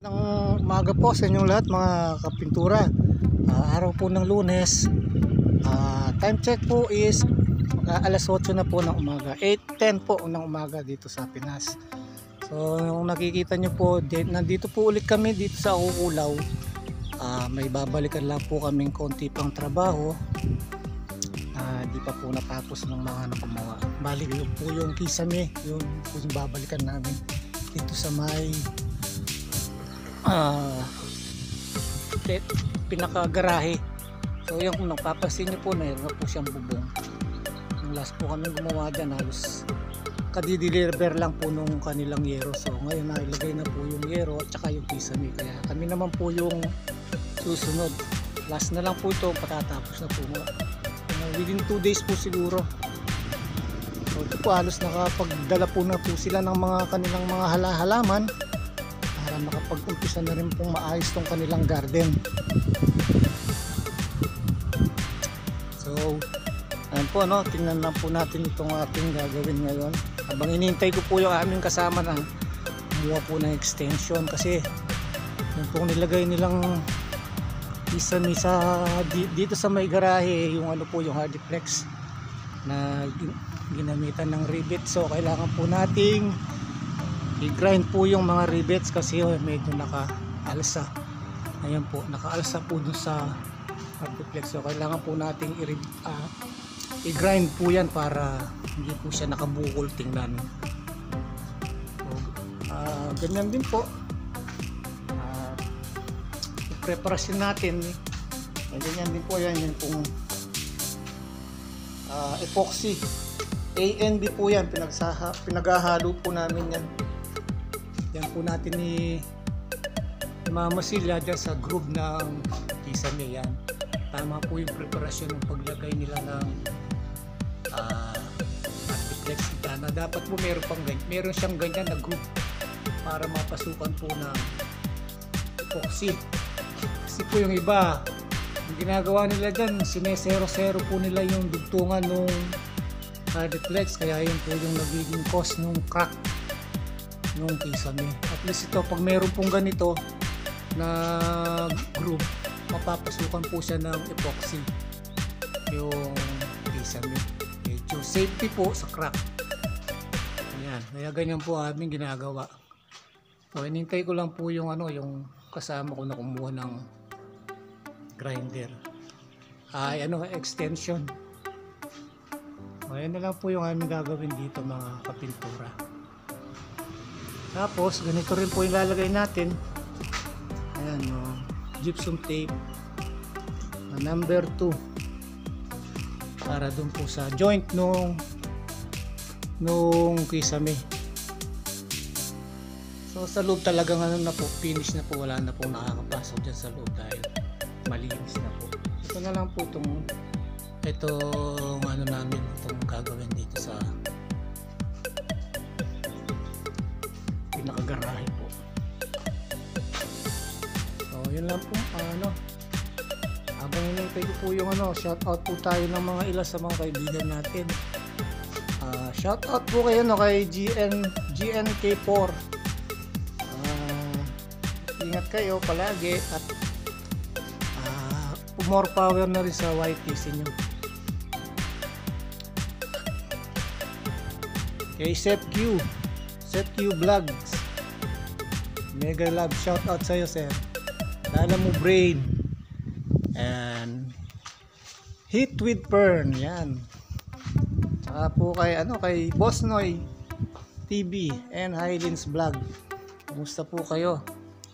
Ng umaga po sa inyong lahat mga kapintura. Araw po ng Lunes. Time check po is alas 8 na po ng umaga. 8:10 po ng umaga dito sa Pinas. So yung nakikita nyo po, nandito po ulit kami dito sa Kukulaw. May babalikan lang po kaming konti pang trabaho. Di pa po natapos ng mga nakamawa. Bali yun po yung kisame, yung babalikan namin dito sa may pinakagarahe. So yan, kung napapansin nyo po, mayroon na po siyang bubong. Yung last po kami gumawa dyan, halos kadideliver lang po nung kanilang yero. So ngayon nailagay na po yung yero at saka yung kisame. Kaya kami naman po yung susunod. Last na lang po ito, patatapos na po. Within 2 days po siguro. So ito po, halos nakapagdala po na po sila ng mga kanilang mga halaman para makapag-umpisa na rin pong maayos tong kanilang garden. So ayun po, no, tingnan lang po natin itong ating gagawin ngayon habang inintay ko po yung aming kasama na kumuha po ng extension, kasi yung pong nilagay nilang kisame dito sa may garahe, yung ano po, yung hardiplex na ginamitan ng rivet. So kailangan po nating i-grind po yung mga rivets kasi medyo nakaalsa. Ayan po, nakaalsa po dun sa hardiplex. So kailangan po nating i-grind po yan para hindi po siya nakabukol tingnan. So, ganyan din po preparasyon natin. Ganyan din po yan, yung pong epoxy ANB po yan, pinaghahalo po namin yan. Yan po natin ni Mama Silya dyan sa groove ng kisame. Yan, tama po yung preparasyon ng paglagay nila ng Artiflex na dapat po meron siyang ganyan na groove para mapasukan po ng epoxy. Kasi po yung iba, yung ginagawa nila dyan, sinesero-sero po nila yung dugtungan ng hardiplex, kaya yun po yung nagiging cause nung crack nung kisame. At least ito, pag meron pong ganito na groove, mapapasukan po siya ng epoxy yung kisame. Medyo safety po sa crack. Ayan, kaya ganyan po aming ginagawa. So inintay ko lang po yung yung kasama ko na kumuha ng grinder, extension. Ayan na lang po yung aming gagawin dito mga kapintura. Tapos ganito rin po yung lalagay natin. Ayan, gypsum tape number 2 para dun po sa joint nung kisame. So sa loob talagang na po, finish na po, wala na po nakakapasok dyan sa loob dahil malinis na po. Ito na lang po itong namin, itong gagawin dito sa pinakagarahe po. So yun lang po. Habang inintay ko po yung shout out po tayo ng mga ilan sa mga kaibigan natin. Shout out po kayo kay GNK4. Ingat kayo palagi at more power na rin sa YTC nyo. Kay Seth Q Vlogs, mega love, shout out sa'yo sir. Lala mo brain and Hit with Fern, yan. Saka po kay Boss Noy TV and Highlands Vlog, kumusta po kayo?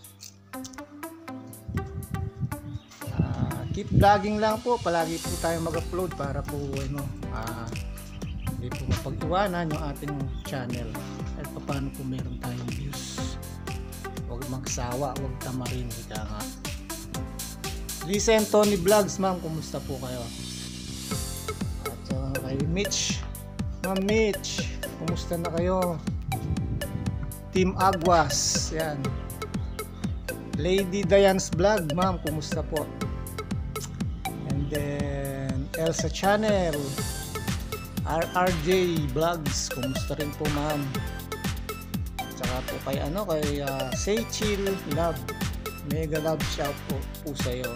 Keep vlogging lang po, palagi po tayo mag-upload para po hindi po mapag-iwanan yung ating channel at paano po meron tayong views. Huwag magsawa, huwag tamarin, ika nga. Lisa and Tony Vlogs, ma'am, kumusta po kayo? At kay Mitch, Ma'am Mitch, kumusta na kayo? Team Aguas, yan. Lady Diane's Vlog, ma'am, kumusta po? Then Elsa Channel, RRJ Vlogs, kumusta rin po ma'am? At Saka po kay Say Chill Love, mega love shout po sa iyo.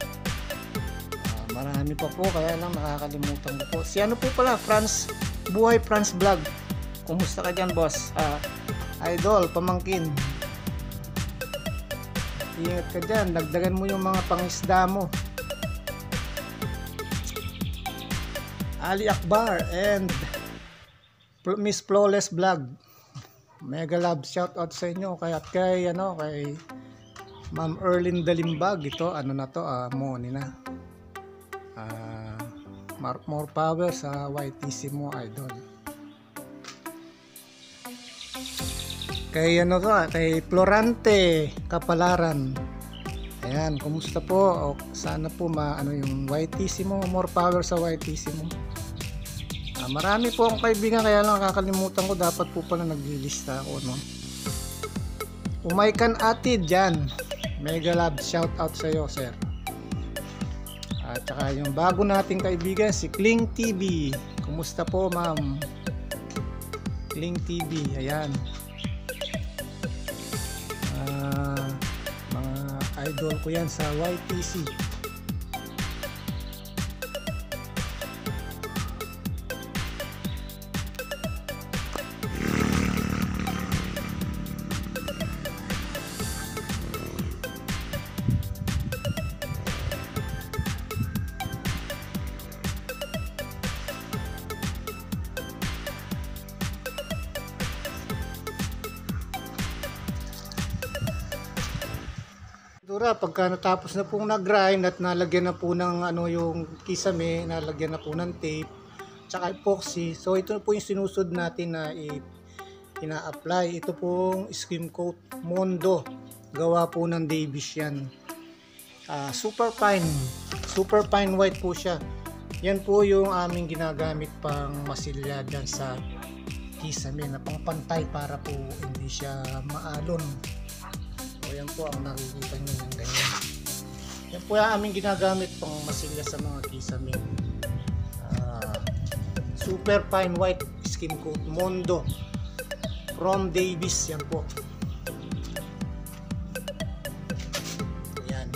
Marami pa po, kaya lang nakakalimutan ko po. Si po pala, Buhay Franz Vlog. Kumusta ka dyan, boss? Idol, pamangkin. Ingat ka dyan, dagdagan mo yung mga pangisda mo. Ali Akbar and Miss Flawless Vlog, mega love shout out sa inyo. Kay Ma'am Erlyn Dalimbag. Ito Moni na. More power sa YTC mo, idol. Kay kay Florante Kapalaran. Ayan, kumusta po? Sana po yung YTC mo, more power sa YTC mo. Marami po akong kaibigan, kaya lang nakakalimutan ko, dapat po pala naglilista ako, no? Umaykan Atid dyan, mega love shout out sa iyo, sir. At saka yung bago nating kaibigan, si Kling TV. Kumusta po, ma'am? Kling TV, ayan. Mga idol ko yan sa YTC. Pagka natapos na pong nag-grind at nalagyan na po ng yung kisame, nalagyan na po ng tape tsaka epoxy, so ito na po yung sinusod natin na ina-apply. Ito pong skim coat Mondo, gawa po ng Davis yan. Super fine white po siya. Yan po yung aming ginagamit pang masilya dyan sa kisame, na pang pantay para po hindi siya maalon. So yan po ang nakikita nyo ng ganyan. Yan po yung aming ginagamit pang masilya sa mga kisame. Super fine white skim coat Mondo from Davis, yan po. Yan.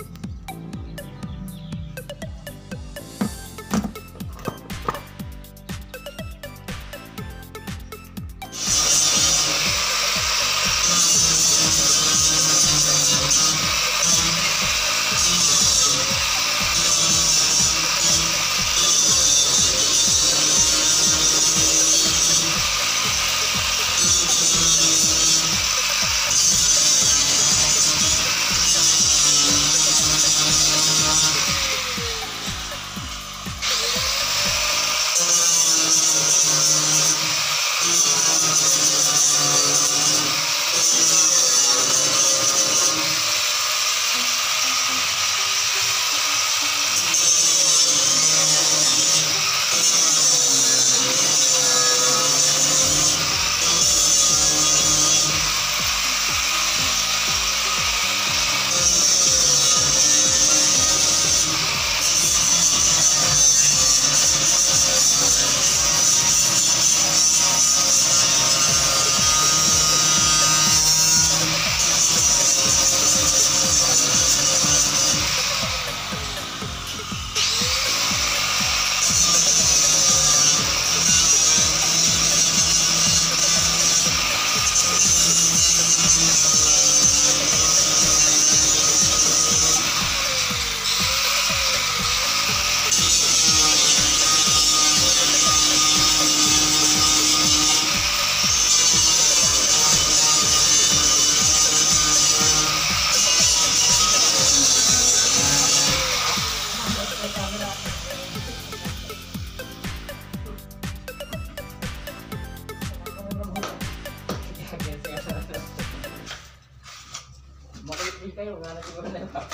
Makulit kayo, wala na siguro na ito.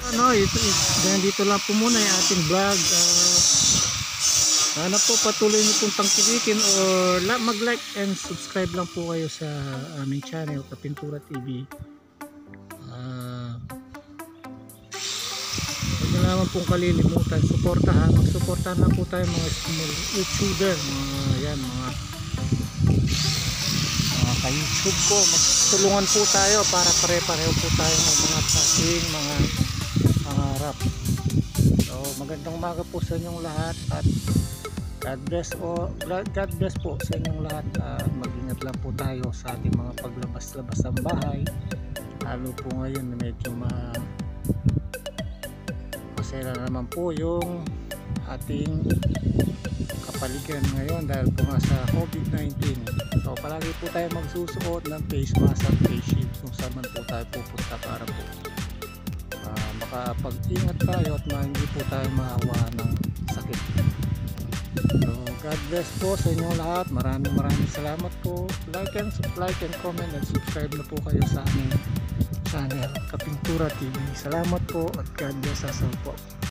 Dito lang po muna yung ating vlog. Sana po patuloy niyo pong tangkilikin or mag-like and subscribe lang po kayo sa aming channel, Kapintura TV. Huwag na naman pong kalilimutan, magsuportahan lang po tayo mga small YouTuber, mga ka-YouTube ko. Magtulungan po tayo para pare-pareho po tayo ng mga passing, mga pangarap. So magandang umaga po sa inyong lahat at God bless po sa inyong lahat. Mag-ingat lang po tayo sa ating mga paglabas-labas ng bahay, lalo po ngayon medyo masaya naman po yung ating kapaligiran ngayon dahil po nga sa COVID-19. So palagi po tayo magsusuot ng face mask at face shield kung saan man po tayo pupunta para po makapag-ingat tayo at hindi po tayo mahawa ng sakit. So God bless po sa inyong lahat. Maraming salamat po. Like and comment and subscribe na po kayo sa aming channel, Kapintura TV. Salamat po at God bless us all po.